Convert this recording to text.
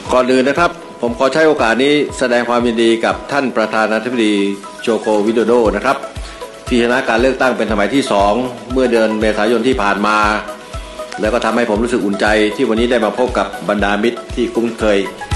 ก่อนอื่นนะครับผมขอใช้โอกาสนี้แสดงความยินดีกับท่านประธานาธิบดีโจโควิโดโดนะครับที่ชนะการเลือกตั้งเป็นสมัยที่2เมื่อเดือนเมษายนที่ผ่านมาแล้วก็ทำให้ผมรู้สึกอุ่นใจที่วันนี้ได้มาพบกับบรรดามิตรที่คุ้นเคย